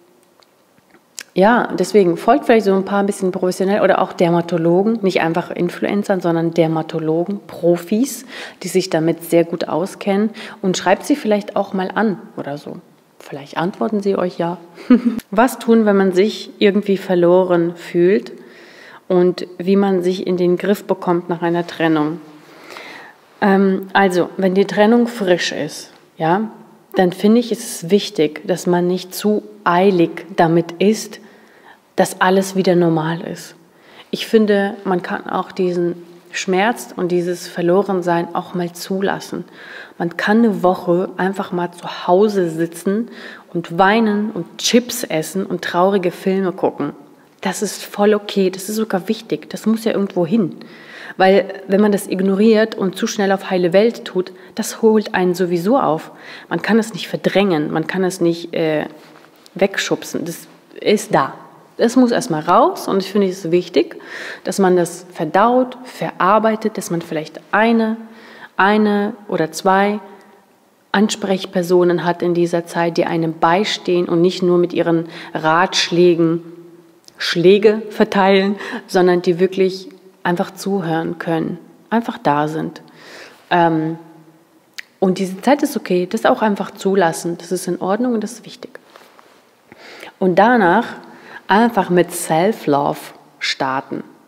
ja, deswegen folgt vielleicht so ein paar ein bisschen professionell oder auch Dermatologen, nicht einfach Influencern, sondern Dermatologen, Profis, die sich damit sehr gut auskennen und schreibt sie vielleicht auch mal an oder so. Vielleicht antworten sie euch ja. Was tun, wenn man sich irgendwie verloren fühlt und wie man sich in den Griff bekommt nach einer Trennung? Ähm, also, wenn die Trennung frisch ist, ja, dann finde ich, ist es wichtig, dass man nicht zu eilig damit ist, dass alles wieder normal ist. Ich finde, man kann auch diesen Schmerz und dieses Verlorensein auch mal zulassen. Man kann eine Woche einfach mal zu Hause sitzen und weinen und Chips essen und traurige Filme gucken. Das ist voll okay, das ist sogar wichtig, das muss ja irgendwo hin. Weil wenn man das ignoriert und zu schnell auf heile Welt tut, das holt einen sowieso auf. Man kann es nicht verdrängen, man kann es nicht äh, wegschubsen, das ist da. Es muss erstmal raus und ich finde es wichtig, dass man das verdaut, verarbeitet, dass man vielleicht eine, eine oder zwei Ansprechpersonen hat in dieser Zeit, die einem beistehen und nicht nur mit ihren Ratschlägen Schläge verteilen, sondern die wirklich einfach zuhören können, einfach da sind. Ähm, und diese Zeit ist okay, das auch einfach zulassen, das ist in Ordnung und das ist wichtig. Und danach einfach mit Self-Love starten.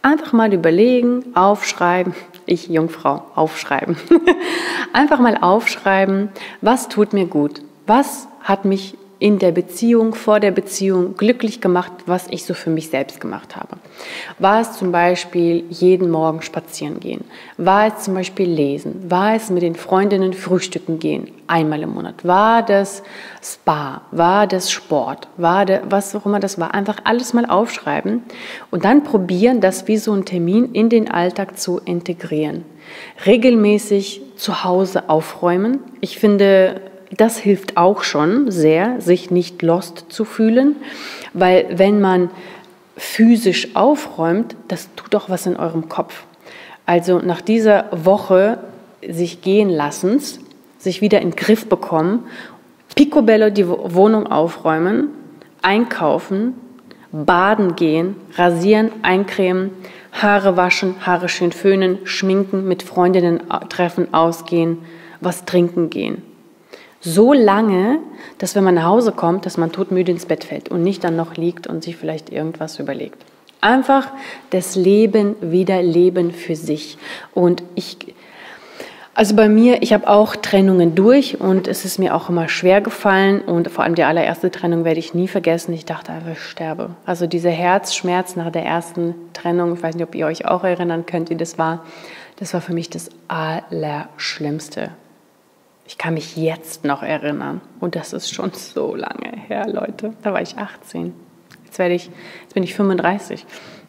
Einfach mal überlegen, aufschreiben, ich Jungfrau, aufschreiben. Einfach mal aufschreiben, was tut mir gut, was hat mich in der Beziehung, vor der Beziehung glücklich gemacht, was ich so für mich selbst gemacht habe. War es zum Beispiel jeden Morgen spazieren gehen? War es zum Beispiel lesen? War es mit den Freundinnen frühstücken gehen? Einmal im Monat? War das Spa? War das Sport? War das, was auch immer das war? Einfach alles mal aufschreiben und dann probieren, das wie so ein Termin in den Alltag zu integrieren. Regelmäßig zu Hause aufräumen. Ich finde, das hilft auch schon sehr, sich nicht lost zu fühlen, weil wenn man physisch aufräumt, das tut auch was in eurem Kopf. Also nach dieser Woche sich gehen lassens, sich wieder in den Griff bekommen, picobello die Wohnung aufräumen, einkaufen, baden gehen, rasieren, eincremen, Haare waschen, Haare schön föhnen, schminken, mit Freundinnen treffen, ausgehen, was trinken gehen. So lange, dass wenn man nach Hause kommt, dass man todmüde ins Bett fällt und nicht dann noch liegt und sich vielleicht irgendwas überlegt. Einfach das Leben wieder leben für sich. Und ich, also bei mir, ich habe auch Trennungen durch und es ist mir auch immer schwer gefallen und vor allem die allererste Trennung werde ich nie vergessen. Ich dachte einfach, ich sterbe. Also dieser Herzschmerz nach der ersten Trennung, ich weiß nicht, ob ihr euch auch erinnern könnt, wie das war, das war für mich das Allerschlimmste. Ich kann mich jetzt noch erinnern und das ist schon so lange her, Leute. Da war ich achtzehn. Jetzt, werde ich, jetzt bin ich fünfunddreißig.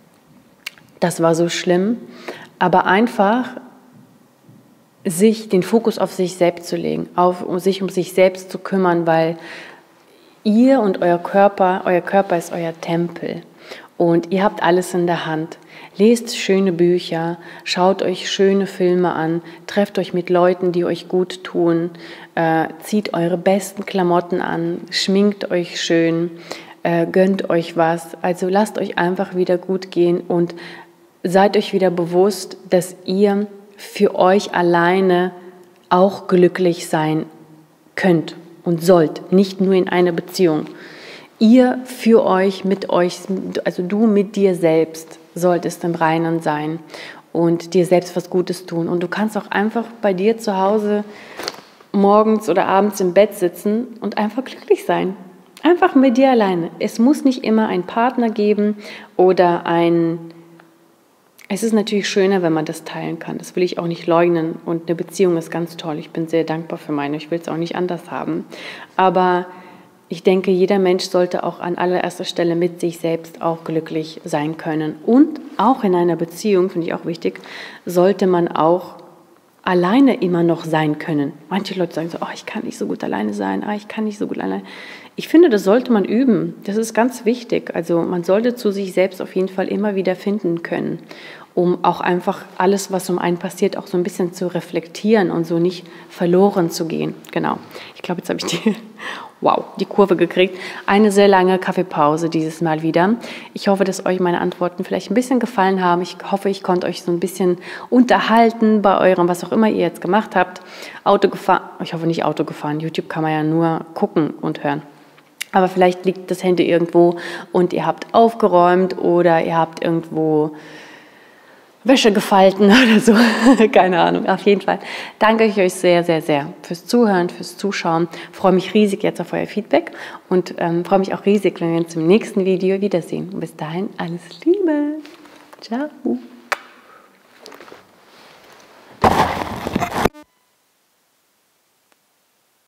Das war so schlimm, aber einfach sich den Fokus auf sich selbst zu legen, auf, um sich um sich selbst zu kümmern, weil ihr und euer Körper, euer Körper ist euer Tempel und ihr habt alles in der Hand. Lest schöne Bücher, schaut euch schöne Filme an, trefft euch mit Leuten, die euch gut tun, äh, zieht eure besten Klamotten an, schminkt euch schön, äh, gönnt euch was. Also lasst euch einfach wieder gut gehen und seid euch wieder bewusst, dass ihr für euch alleine auch glücklich sein könnt und sollt, nicht nur in einer Beziehung. Ihr für euch, mit euch, also du mit dir selbst, solltest im Reinen sein und dir selbst was Gutes tun. Und du kannst auch einfach bei dir zu Hause morgens oder abends im Bett sitzen und einfach glücklich sein. Einfach mit dir alleine. Es muss nicht immer einen Partner geben oder ein... Es ist natürlich schöner, wenn man das teilen kann. Das will ich auch nicht leugnen. Und eine Beziehung ist ganz toll. Ich bin sehr dankbar für meine. Ich will es auch nicht anders haben. Aber ich denke, jeder Mensch sollte auch an allererster Stelle mit sich selbst auch glücklich sein können. Und auch in einer Beziehung, finde ich auch wichtig, sollte man auch alleine immer noch sein können. Manche Leute sagen so, oh, ich kann nicht so gut alleine sein, ah, ich kann nicht so gut alleine. Ich finde, das sollte man üben. Das ist ganz wichtig. Also man sollte zu sich selbst auf jeden Fall immer wieder finden können, um auch einfach alles, was um einen passiert, auch so ein bisschen zu reflektieren und so nicht verloren zu gehen. Genau. Ich glaube, jetzt habe ich die, wow, die Kurve gekriegt. Eine sehr lange Kaffeepause dieses Mal wieder. Ich hoffe, dass euch meine Antworten vielleicht ein bisschen gefallen haben. Ich hoffe, ich konnte euch so ein bisschen unterhalten bei eurem, was auch immer ihr jetzt gemacht habt. Auto gefahren, ich hoffe nicht Auto gefahren. YouTube kann man ja nur gucken und hören. Aber vielleicht liegt das Handy irgendwo und ihr habt aufgeräumt oder ihr habt irgendwo Wäsche gefalten oder so. Keine Ahnung. Auf jeden Fall danke ich euch sehr, sehr, sehr fürs Zuhören, fürs Zuschauen. Ich freue mich riesig jetzt auf euer Feedback und ähm, freue mich auch riesig, wenn wir uns im nächsten Video wiedersehen. Und bis dahin alles Liebe. Ciao.